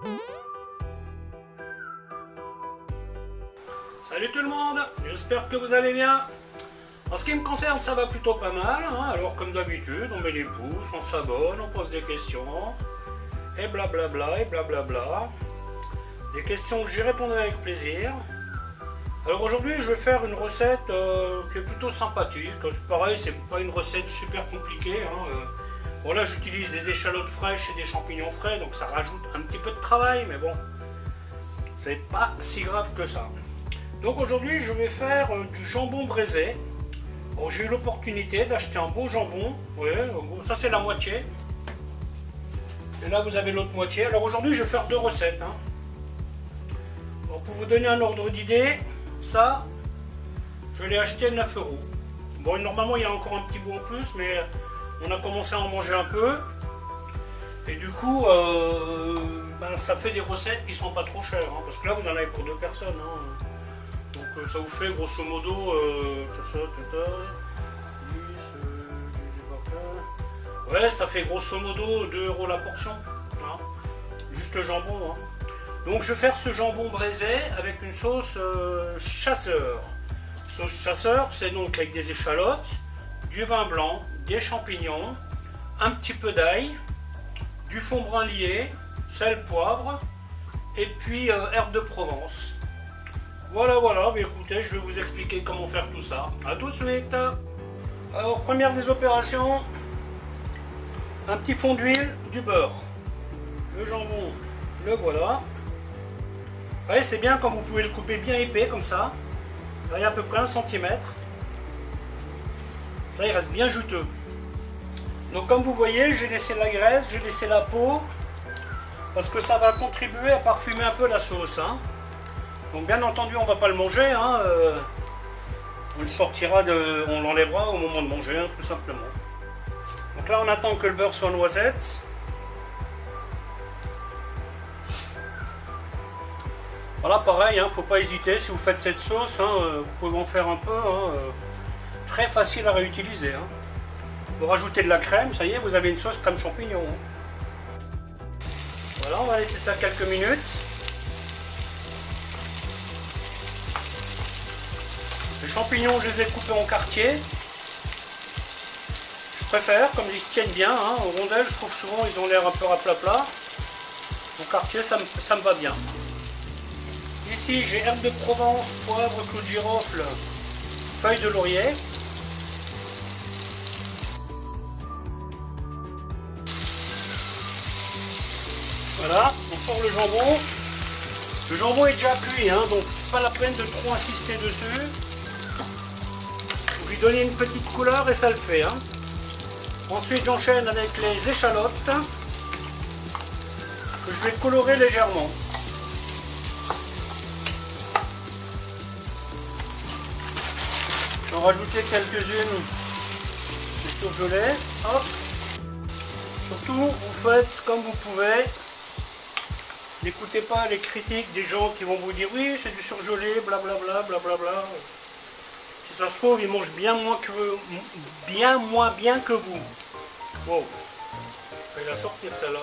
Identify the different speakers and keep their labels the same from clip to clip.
Speaker 1: Salut tout le monde, j'espère que vous allez bien. En ce qui me concerne, ça va plutôt pas mal, hein. Alors comme d'habitude, on met les pouces, on s'abonne, on pose des questions, et blablabla, et blablabla. Des questions que j'y répondrai avec plaisir. Alors aujourd'hui, je vais faire une recette qui est plutôt sympathique. C'est pareil, c'est pas une recette super compliquée, hein. Bon là, j'utilise des échalotes fraîches et des champignons frais, donc ça rajoute un petit peu de travail, mais bon, c'est pas si grave que ça. Donc aujourd'hui, je vais faire du jambon braisé. Bon, j'ai eu l'opportunité d'acheter un beau jambon. Ouais, ça c'est la moitié. Et là, vous avez l'autre moitié. Alors aujourd'hui, je vais faire deux recettes, hein. Bon, pour vous donner un ordre d'idée, ça, je l'ai acheté à 9 €. Bon, normalement, il y a encore un petit bout en plus, mais on a commencé à en manger un peu. Et du coup, ça fait des recettes qui sont pas trop chères, hein, parce que là, vous en avez pour deux personnes, hein. Donc ça vous fait grosso modo 10, ouais, ça fait grosso modo 2 € la portion, hein, juste le jambon, hein. Donc je vais faire ce jambon braisé avec une sauce chasseur. Sauce chasseur, c'est donc avec des échalotes, du vin blanc, des champignons, un petit peu d'ail, du fond brun lié, sel, poivre, et puis herbes de Provence. Voilà, mais écoutez, je vais vous expliquer comment faire tout ça. A tout de suite. Alors, première des opérations, un petit fond d'huile, du beurre. Le jambon, le voilà. Vous voyez, c'est bien quand vous pouvez le couper bien épais, comme ça. Là, il y a à peu près 1 cm. Ça, il reste bien juteux. Donc, comme vous voyez, j'ai laissé la graisse, j'ai laissé la peau, parce que ça va contribuer à parfumer un peu la sauce, hein. Donc bien entendu, on ne va pas le manger, hein, on le sortira, on l'enlèvera au moment de manger, hein, tout simplement. Donc là, on attend que le beurre soit noisette. Voilà, pareil, hein, faut pas hésiter, si vous faites cette sauce, hein, vous pouvez en faire un peu, hein, très facile à réutiliser, hein. Vous rajoutez de la crème, ça y est, vous avez une sauce crème champignon, hein. Voilà, on va laisser ça quelques minutes. Les champignons, je les ai coupés en quartiers. Je préfère, comme ils se tiennent bien, hein, en rondelles, je trouve souvent ils ont l'air un peu raplapla. En quartier, ça me va bien. Ici, j'ai herbes de Provence, poivre, clou de girofle, feuilles de laurier. Voilà, on sort le jambon. Le jambon est déjà cuit, hein, donc pas la peine de trop insister dessus. Vous lui donnez une petite couleur et ça le fait, hein. Ensuite, j'enchaîne avec les échalotes que je vais colorer légèrement. J'en rajouter quelques-unes de surgelées. Hop. Surtout, vous faites comme vous pouvez. N'écoutez pas les critiques des gens qui vont vous dire oui, c'est du surgelé, blablabla, blablabla. Si ça se trouve, ils mangent bien moins bien que vous. Wow. Je vais la sortir celle-là.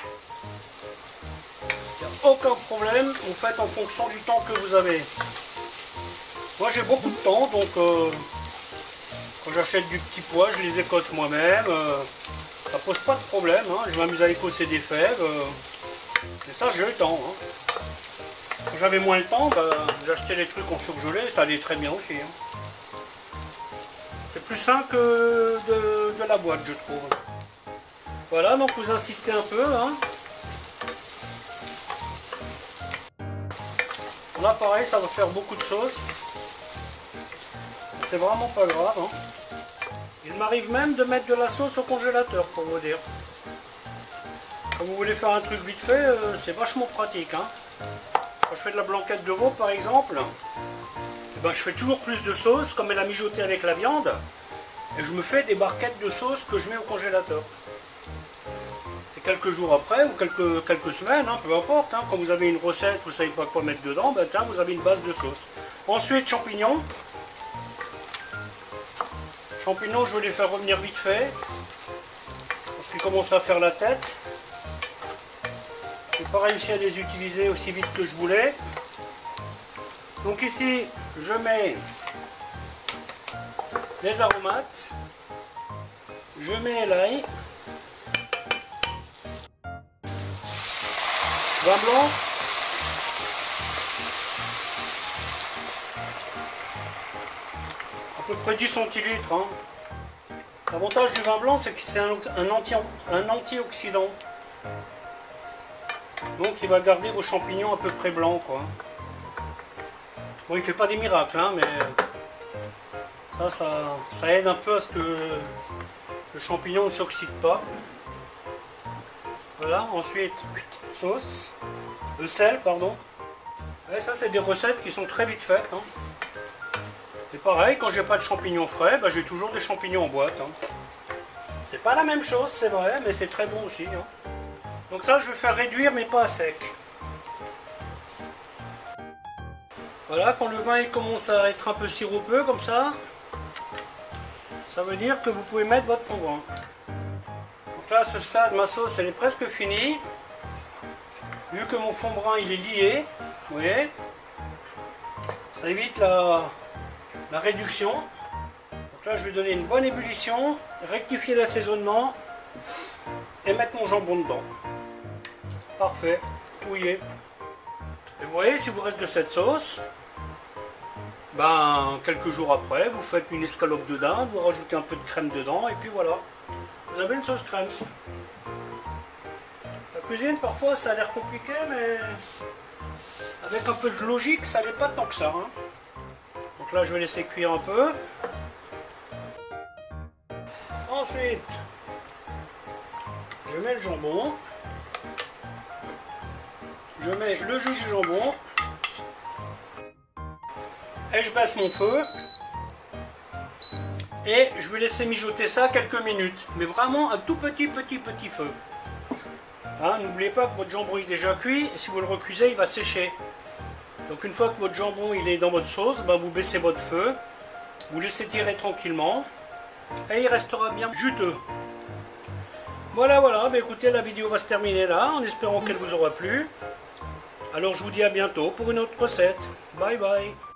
Speaker 1: Il n'y a aucun problème, vous faites en fonction du temps que vous avez. Moi j'ai beaucoup de temps, donc quand j'achète du petit pois, je les écosse moi-même. Ça pose pas de problème, hein. Je m'amuse à écosser des fèves. Et ça, j'ai le temps, hein. Quand j'avais moins le temps, j'achetais les trucs en surgelé, ça allait très bien aussi, hein. C'est plus sain que de la boîte, je trouve. Voilà, donc vous insistez un peu, hein. Là, pareil, ça va faire beaucoup de sauce. C'est vraiment pas grave, hein. Il m'arrive même de mettre de la sauce au congélateur, pour vous dire. Quand vous voulez faire un truc vite fait, c'est vachement pratique, hein. Quand je fais de la blanquette de veau par exemple, je fais toujours plus de sauce comme elle a mijoté avec la viande. Et je me fais des barquettes de sauce que je mets au congélateur. Et quelques jours après, ou quelques semaines, hein, peu importe, hein, quand vous avez une recette, vous ne savez pas quoi mettre dedans, tiens, vous avez une base de sauce. Ensuite, champignons. Champignons, je vais les faire revenir vite fait. Parce qu'ils commencent à faire la tête. J'ai pas réussi à les utiliser aussi vite que je voulais. Donc ici, je mets les aromates, je mets l'ail, vin blanc, à peu près 10 centilitres. Hein. L'avantage du vin blanc, c'est que c'est un antioxydant. Donc il va garder vos champignons à peu près blancs, quoi. Bon, il fait pas des miracles, hein, mais ça aide un peu à ce que le champignon ne s'oxyde pas. Voilà, ensuite, sauce, sel, pardon. Et ça, c'est des recettes qui sont très vite faites. Hein. Et pareil, quand j'ai pas de champignons frais, bah, j'ai toujours des champignons en boîte. Hein. C'est pas la même chose, c'est vrai, mais c'est très bon aussi. Hein. Donc ça, je vais faire réduire, mais pas à sec. Voilà, quand le vin il commence à être un peu sirupeux comme ça veut dire que vous pouvez mettre votre fond de vin. Donc là, à ce stade, ma sauce, elle est presque finie. Vu que mon fond de vin, il est lié, vous voyez, ça évite la réduction. Donc là, je vais donner une bonne ébullition, rectifier l'assaisonnement et mettre mon jambon dedans. Parfait, tout y est. Et vous voyez, si vous reste de cette sauce, ben, quelques jours après, vous faites une escalope de dinde, vous rajoutez un peu de crème dedans, et puis voilà. Vous avez une sauce crème. La cuisine, parfois, ça a l'air compliqué, mais avec un peu de logique, ça n'est pas tant que ça. Hein. Donc là, je vais laisser cuire un peu. Ensuite, je mets le jambon. Je mets le jus du jambon. Et je baisse mon feu. Et je vais laisser mijoter ça quelques minutes. Mais vraiment un tout petit feu. Hein, n'oubliez pas que votre jambon est déjà cuit. Et si vous le recuisez, il va sécher. Donc une fois que votre jambon il est dans votre sauce, ben vous baissez votre feu. Vous laissez tirer tranquillement. Et il restera bien juteux. Voilà, ben écoutez, la vidéo va se terminer là. En espérant qu'elle vous aura plu. Alors je vous dis à bientôt pour une autre recette. Bye bye.